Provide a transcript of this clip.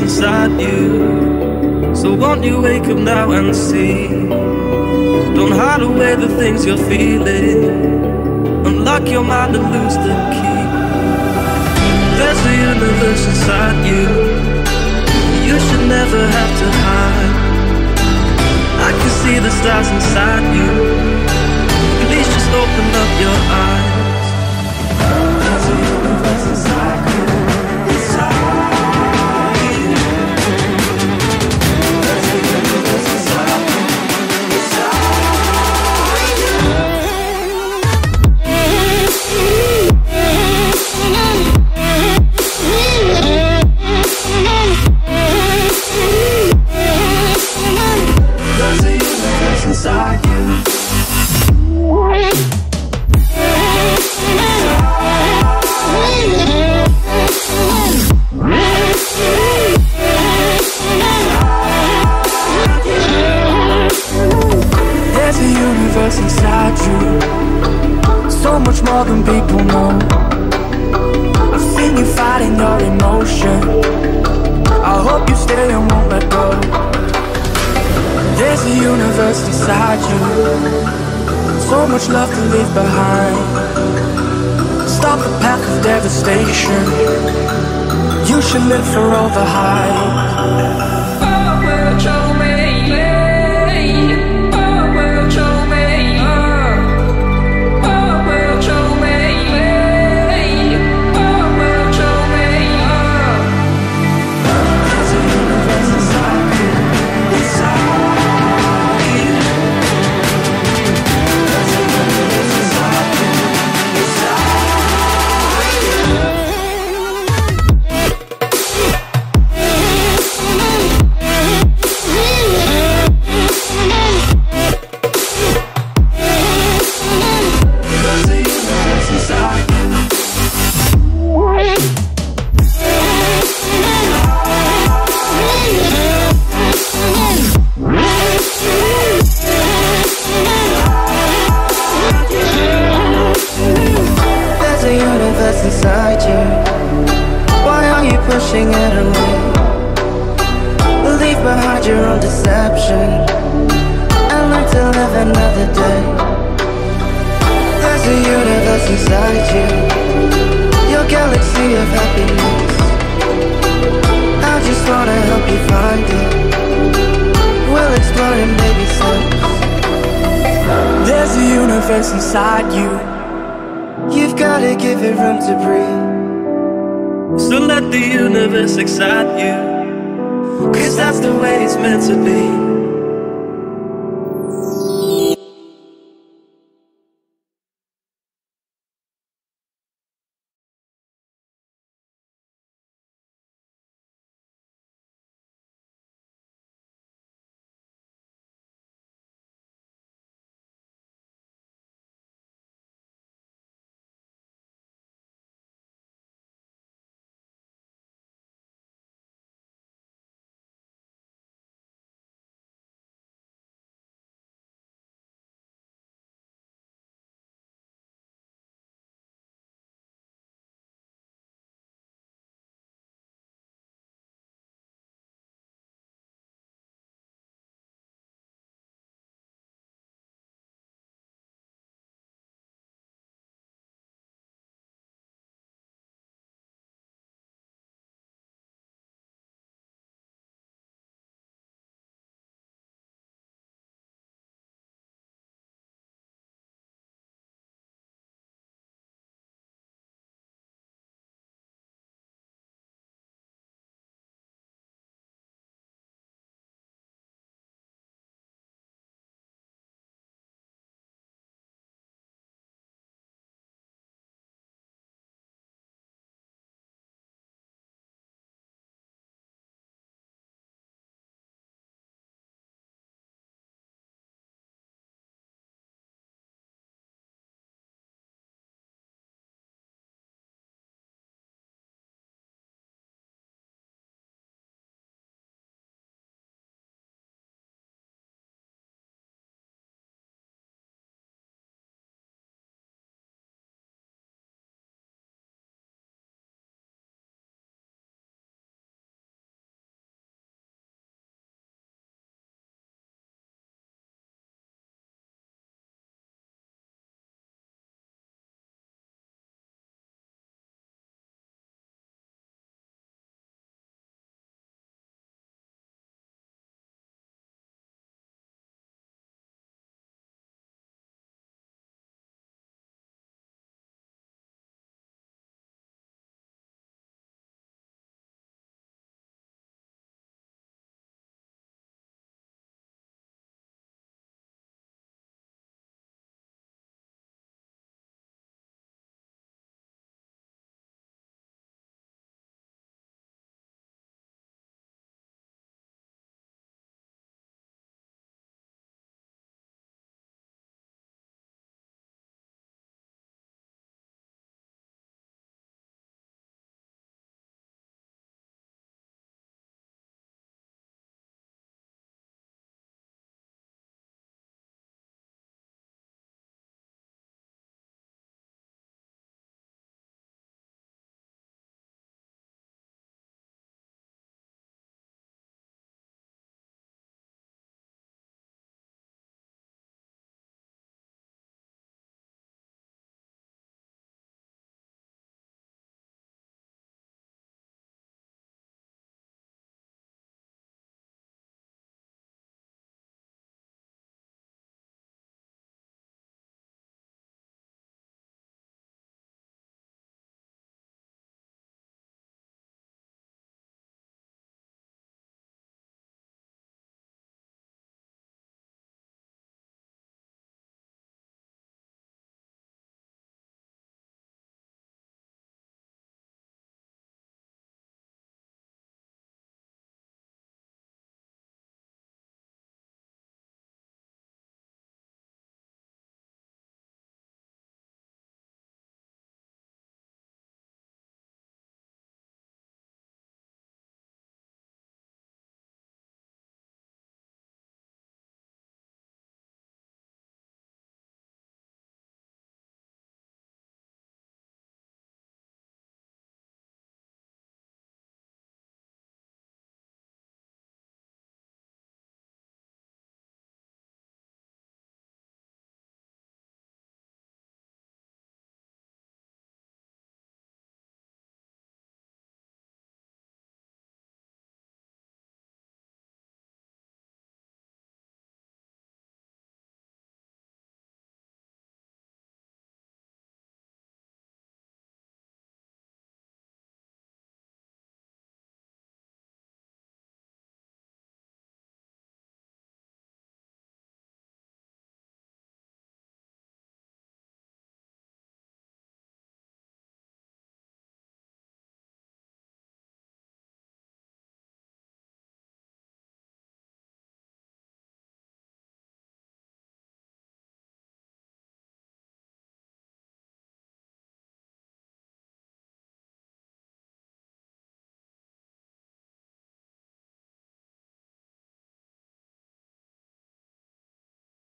inside you. So won't you wake up now and see? Don't hide away the things you're feeling. Unlock your mind and lose the key. There's a universe inside you. You should never have to hide. I can see the stars inside you. Please just open up your eyes. There's a universe inside you. Inside you. There's a universe inside you, so much more than people know. I've seen you fighting your emotion. I hope you stay and won't let go. There's a universe inside you, so much love to leave behind. Stop the path of devastation. You should live for all the hype. Inside you, why are you pushing it away? Leave behind your own deception and learn to live another day. There's a universe inside you, your galaxy of happiness. I just wanna help you find it. We'll explore in baby steps. There's a universe inside you. You've gotta give it room to breathe. So let the universe excite you, 'cause that's the way it's meant to be.